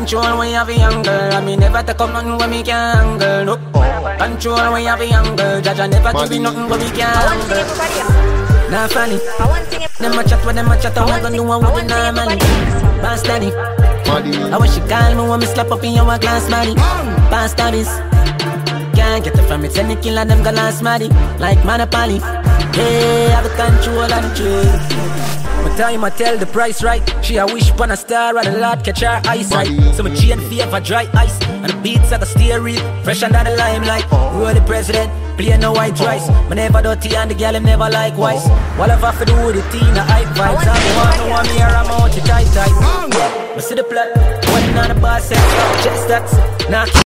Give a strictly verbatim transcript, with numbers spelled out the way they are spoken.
Control when you have a young girl. I mean never take up nothing when me can't handle. No. Control when you have a young girl. Jaja never give me nothing when me can't handle. Nah funny. Them a chat with them a chat. I want to know what would normally. Pass daddy. I wish you call me when me slap up in your glass money. Pass daddies. Can't get it from it. Any killer them got last money. Like Monopoly. Hey, have the control of the trade. My time I tell the price right. She a wish upon a star and the Lord catch her eyesight. So my chain favor dry ice. And the beats like a steer real. Fresh under the limelight. Roll the president. Play no white rice. Me never dirty and the girl him never likewise. What have I to do with the teen, the hype vibes? I don't want no one me here, I'm out to tight tight. Yeah, I see the plot. One on the bar set, chest stats. Now